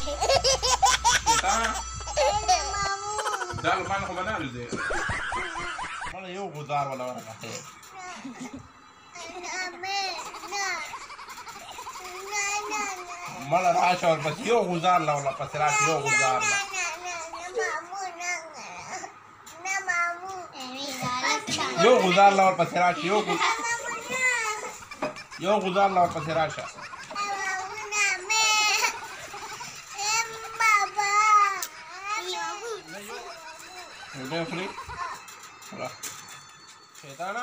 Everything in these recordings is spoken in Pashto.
شيطانة دار ما ناخذ منال زي ولا يوغو دار ولا خير مالا راشا بس يوغو دار لا ولا بسرات يوغو دار لا يوغو دار لا ولا بسرات يوغو دار لا ولا بسرات udah free udah شيطانة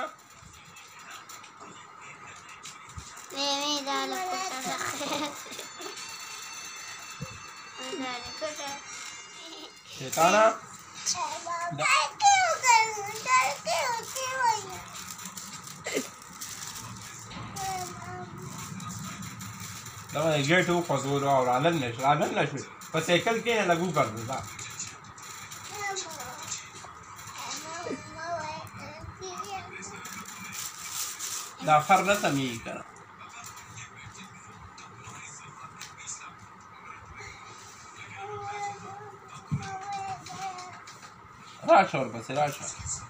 ميمي ذلك شيطانة لما جيت هو فزور और आनंद शोध बस साइकिल के ना लागू कर दूँगा داخرنا سميكا راشا بس راشا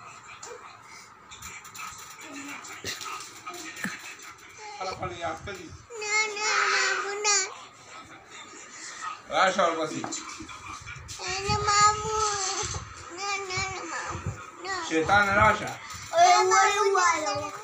خلاص خلي يعتقلي راشا بس شيطان راشا